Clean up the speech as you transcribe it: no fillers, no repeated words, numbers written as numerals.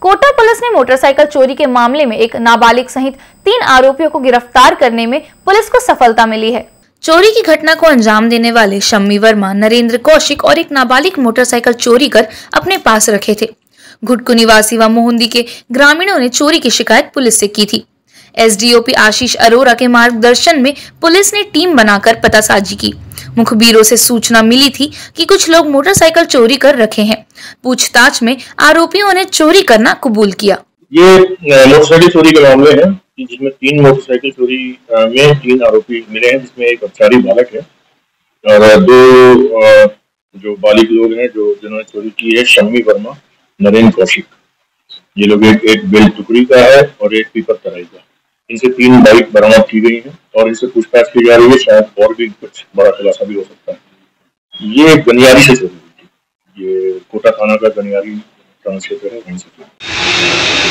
Kota police ने motorcycle चोरी के मामले में एक नाबालिग सहित 3 आरोपियों को गिरफ्तार करने में पुलिस को सफलता मिली है। चोरी की घटना को अंजाम देने वाले शम्मी वर्मा, नरेंद्र कौशिक और एक नाबालिग मोटरसाइकिल चोरी कर अपने पास रखे थे। घुटकू निवासी व मोहंदी के ग्रामीणों ने चोरी की शिकायत पुलिस से की थी। एसडीओपी आशीष अरोरा के मार्गदर्शन में पुलिस ने टीम बनाकर पतासाजी की। मुखबिरों से सूचना मिली थी कि कुछ लोग मोटरसाइकिल चोरी कर रखे हैं। पूछताछ में आरोपियों ने चोरी करना कबूल किया। ये मोटरसाइकिल चोरी के मामले हैं जिसमें 3 मोटरसाइकिल चोरी में 3 आरोपी मिले हैं, जिसमें एक अपचारी बालक है और 2 जो बालिग लोग हैं जिन्होंने चोरी की है, शम्मी वर्मा, नरेंद्र कौशिक। ये लोग एक बेल टुकड़ी का है और एक पीपर तराई का। इनसे 3 बाइक बरामद की गई है और इनसे पूछताछ की जा रही है। शायद और भी कुछ बड़ा खुलासा भी हो सकता है। ये गनियारी से चोरी हुई थी। ये कोटा थाना का गनियारी थाना क्षेत्र है, वहीं से।